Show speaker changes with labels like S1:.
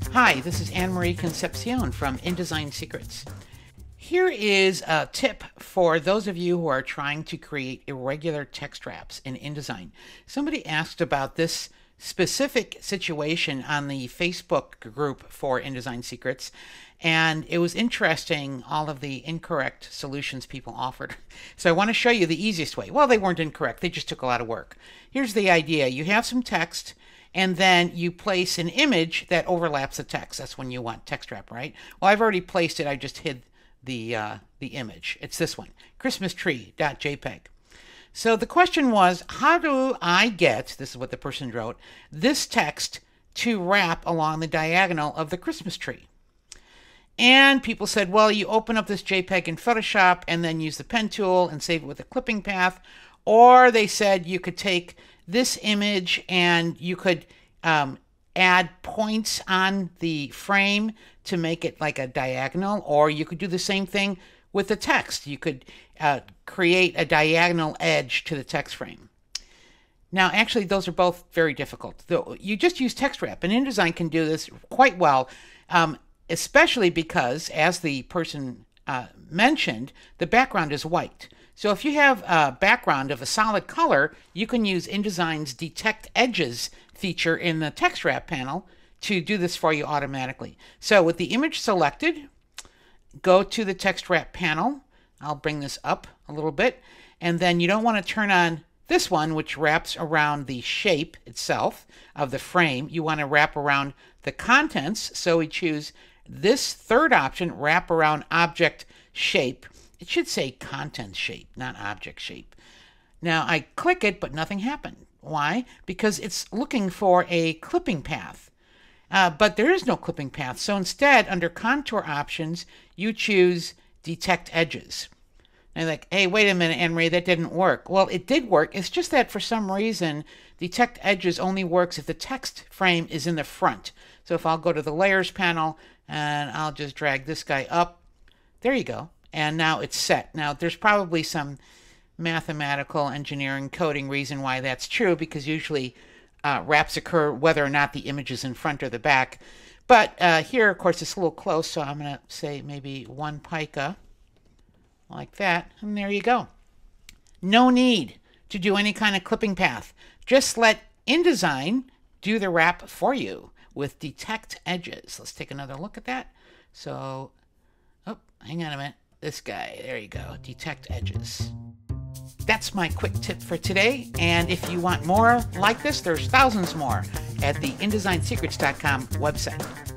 S1: Hi, this is Anne-Marie Concepcion from InDesign Secrets. Here is a tip for those of you who are trying to create irregular text wraps in InDesign. Somebody asked about this specific situation on the Facebook group for InDesign Secrets, and it was interesting, all of the incorrect solutions people offered. So I want to show you the easiest way. Well, they weren't incorrect, they just took a lot of work. Here's the idea. You have some text, and then you place an image that overlaps the text. That's when you want text wrap, right? Well, I've already placed it. I just hid the image. It's this one, christmastree.jpg. So the question was, how do I get, this is what the person wrote, this text to wrap along the diagonal of the Christmas tree? And people said, well, you open up this JPEG in Photoshop and then use the pen tool and save it with a clipping path. Or they said you could take this image and you could add points on the frame to make it like a diagonal, or you could do the same thing with the text. You could create a diagonal edge to the text frame. Now, actually, those are both very difficult. You just use text wrap, and InDesign can do this quite well, especially because, as the person mentioned, the background is white. So if you have a background of a solid color, you can use InDesign's Detect Edges feature in the text wrap panel to do this for you automatically. So with the image selected, go to the text wrap panel. I'll bring this up a little bit. And then you don't want to turn on this one, which wraps around the shape itself of the frame. You want to wrap around the contents. So we choose this third option, wrap around object shape. It should say content shape, not object shape. Now I click it, but nothing happened. Why? Because it's looking for a clipping path. But there is no clipping path. So instead, under contour options, you choose Detect Edges. And you're like, hey, wait a minute, Anne-Marie, that didn't work. Well, it did work. It's just that for some reason, Detect Edges only works if the text frame is in the front. So if I'll go to the Layers panel, and I'll just drag this guy up. There you go. And now it's set. Now, there's probably some mathematical engineering coding reason why that's true, because usually wraps occur whether or not the image is in front or the back. But here, of course, it's a little close, so I'm going to say maybe 1 pica, like that, and there you go. No need to do any kind of clipping path. Just let InDesign do the wrap for you with Detect Edges. Let's take another look at that. So, oh, hang on a minute. This guy, there you go, Detect Edges. That's my quick tip for today, and if you want more like this, there's thousands more at the InDesignSecrets.com website.